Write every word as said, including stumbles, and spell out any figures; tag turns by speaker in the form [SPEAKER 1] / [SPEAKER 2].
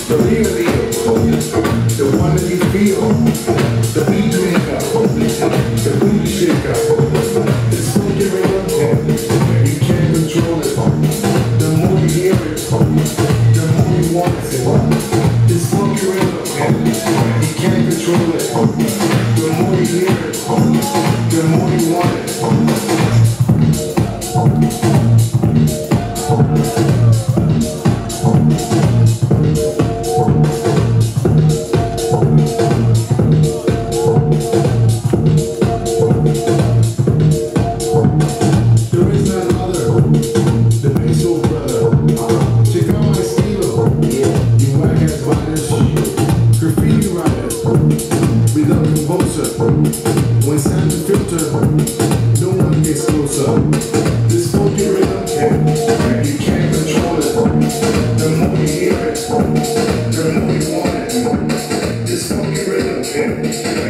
[SPEAKER 1] the real deal, the one that you feel, the beat maker, the booty shaker, the funky rhythm, you can't control it. The more you hear it, the more you want it. This funky rhythm, you can't control it. The more you hear it, the more you want it.
[SPEAKER 2] Yeah.